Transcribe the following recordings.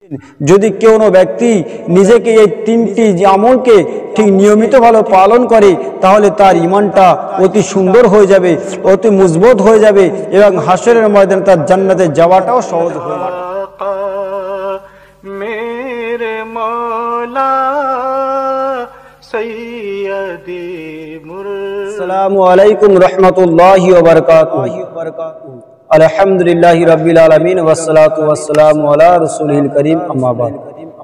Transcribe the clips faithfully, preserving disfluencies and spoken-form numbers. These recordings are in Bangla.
যদি কোনো ব্যক্তি নিজেকে এই তিনটি আমলকে ঠিক নিয়মিতভাবে পালন করে তাহলে তার ঈমানটা অতি সুন্দর হয়ে যাবে, অতি মজবুত হয়ে যাবে এবং হাশরের ময়দানে তার জান্নাতে যাওয়াটাও সহজ হয়ে যাবে। मेरे मौला सैयदी मुर्तज़ा। अस्सलामु अलैकुम रहमतुल्लाहि व बरकातुहू। अल्हम्दुलिल्लाहि रब्बिल आलमीन वस्सलातु वस्सलामु अला रसूलिल करीम अम्मा बाद।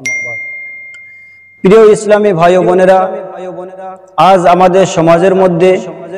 প্রিয় ইসলামী ভাই ও বোনেরা, আজ আমাদের সমাজের মধ্যে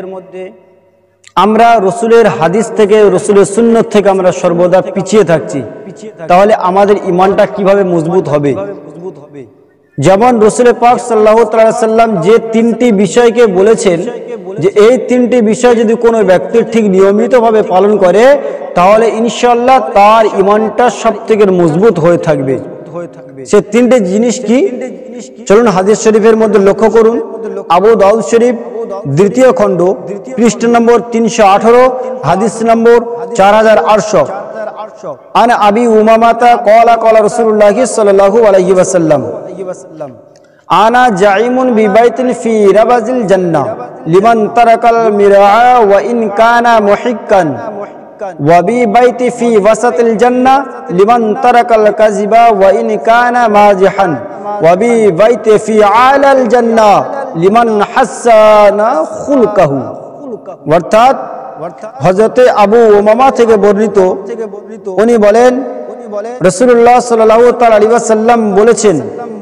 আমরা রসুলের হাদিস থেকে, রসুলের সুন্নত থেকে আমরা সর্বদা পিছিয়ে থাকছি। তাহলে আমাদের ঈমানটা কিভাবে মজবুত হবে? যেমন রসুল পাক সাল্লাল্লাহু আলাইহি সাল্লাম যে তিনটি বিষয়কে বলেছেন যে এই তিনটি বিষয় যদি কোনো ব্যক্তি ঠিক নিয়মিতভাবে পালন করে তাহলে ইনশাআল্লাহ তার ঈমানটা সবথেকে মজবুত হয়ে থাকবে। সে তিনটি জিনিস কি? চলুন হাদিস শরীফের মধ্যে লক্ষ্য করুন। আবু দাউদ শরীফ দ্বিতীয় খণ্ড পৃষ্ঠা নম্বর তিনশো আঠারো, হাদিস নম্বর চার হাজার আটশো। আন আবি উমামাতা ক্বালা ক্বালা রাসূলুল্লাহি সাল্লাল্লাহু আলাইহি ওয়াসাল্লাম আনা জাইমুন বিবাইতিন ফি রাবাজিল জান্নাহ লিমান তারাকাল মিরআ ওয়া ইন কানা মুহিক্কান ওয়া বিবাইতি ফি ওয়াসাতিল জান্নাহ লিমান তারাকাল কাযিবা ওয়া ইন কানা মাজিহান ওয়া বিবাইতি ফি আলাল জান্নাহ লিমান হাসানা খুলকাহু। অর্থাৎ হযরতে আবু উমামা থেকে বর্ণিত, উনি বলেন রাসূলুল্লাহ সাল্লাল্লাহু তাআলা আলাইহি ওয়াসাল্লাম বলেছেন,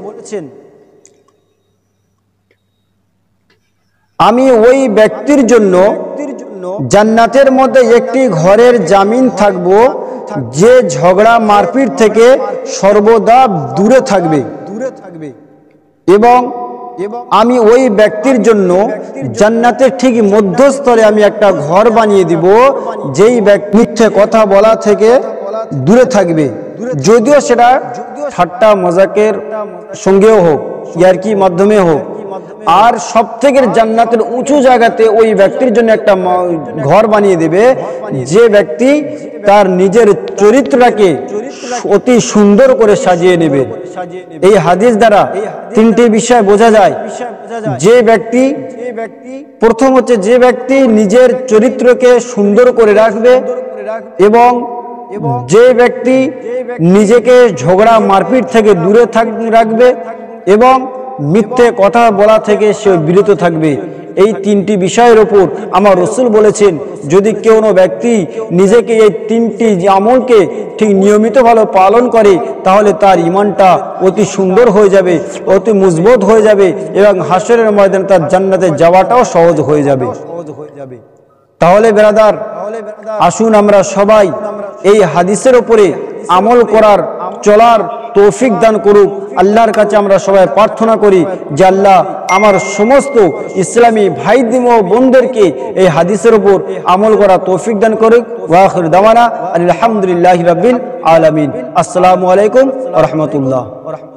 আমি ওই ব্যক্তির জন্য জান্নাতের মধ্যে একটি ঘরের জামিন থাকব যে ঝগড়া মারপিট থেকে সর্বদা দূরে থাকবে, এবং আমি ওই ব্যক্তির জন্য জান্নাতের ঠিক মধ্যস্থলে আমি একটা ঘর বানিয়ে দিব যেই ব্যক্তি মিথ্যে কথা বলা থেকে দূরে থাকবে, যদিও সেটা ঠাট্টা মজাকের সঙ্গেও হোক, ইয়ারকি মাধ্যমে হোক। আর সব থেকে জান্নাতের উঁচু জায়গাতে ওই ব্যক্তির জন্য একটা ঘর বানিয়ে দেবে যে ব্যক্তি তার নিজের চরিত্রটাকে অতি সুন্দর করে সাজিয়ে নেবে। এই হাদিস দ্বারা তিনটি বিষয় বোঝা যায়। যে ব্যক্তি, প্রথম হচ্ছে যে ব্যক্তি নিজের চরিত্রকে সুন্দর করে রাখবে, এবং যে ব্যক্তি নিজেকে ঝগড়া মারপিট থেকে দূরে রাখবে এবং মিথ্যে কথা বলা থেকে সে বিরত থাকবে। এই তিনটি বিষয়ের উপর আমার রসুল বলেছেন যদি কোনো ব্যক্তি নিজেকে এই তিনটি আমলকে ঠিক নিয়মিতভাবে পালন করে তাহলে তার ঈমানটা অতি সুন্দর হয়ে যাবে, অতি মজবুত হয়ে যাবে এবং হাশরের ময়দানে তার জান্নাতে যাওয়াটাও সহজ হয়ে যাবে। তাহলে বেরাদার, আসুন আমরা সবাই এই হাদিসের উপরে আমল করার, চলার তৌফিক দান করুক। আল্লাহর কাছে আমরা সবাই প্রার্থনা করি যে আল্লাহ আমার সমস্ত ইসলামী ভাই ও বোনদেরকে এই হাদিসের উপর আমল করা তৌফিক দান করুক। ওয়া আখির দাওয়ানা আলহামদুলিল্লাহি রাব্বিল আলামিন। আসসালামু আলাইকুম ওয়া রাহমাতুল্লাহ।